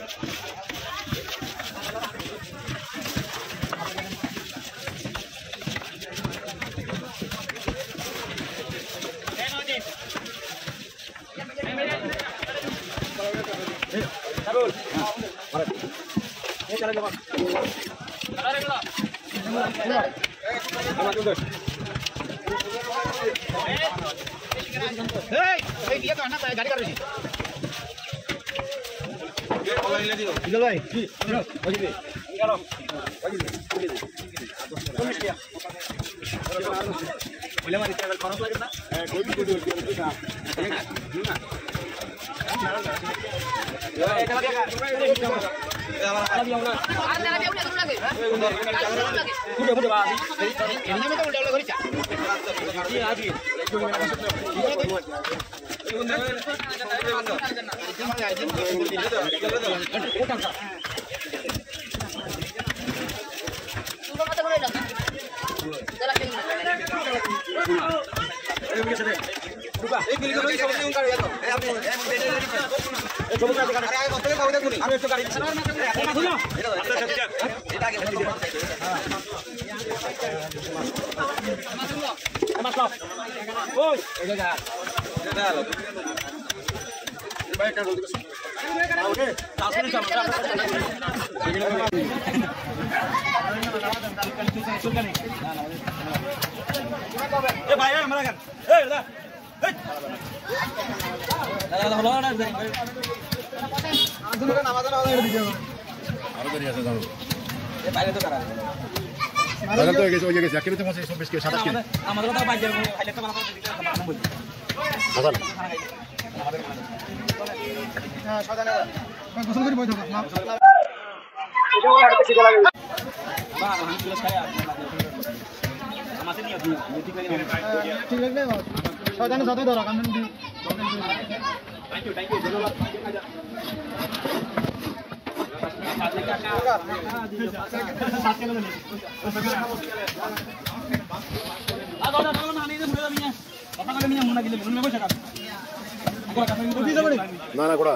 না কোড়া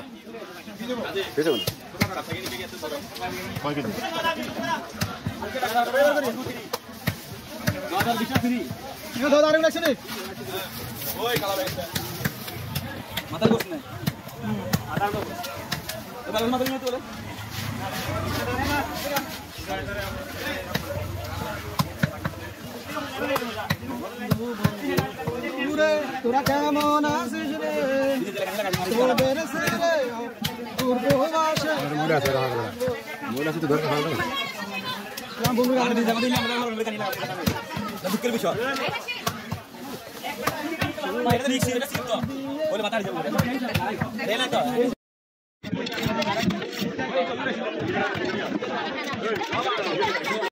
তোরা কেমন আছিস রে তোদের ছেলে পূর্ববাসে মুড়া আছে রাখা মুড়া আছে তো ধরে খাওয়া না নাম বলবো আমরা দিতে আমরা আমরা কানি না দুঃখের বিষয় এটা রিক্স এটা সিট তো বলে মাথা যাবে দেয় না তো